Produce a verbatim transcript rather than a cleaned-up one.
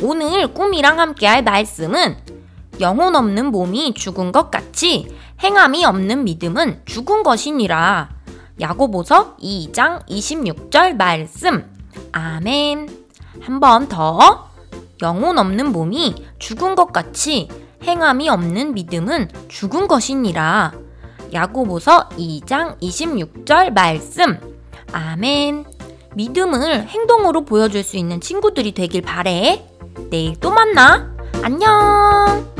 오늘 꿈이랑 함께할 말씀은 영혼 없는 몸이 죽은 것 같이 행함이 없는 믿음은 죽은 것이니라. 야고보서 이 장 이십육 절 말씀. 아멘. 한 번 더. 영혼 없는 몸이 죽은 것 같이 행함이 없는 믿음은 죽은 것이니라. 야고보서 이 장 이십육 절 말씀. 아멘. 믿음을 행동으로 보여줄 수 있는 친구들이 되길 바래. 내일 또 만나. 안녕.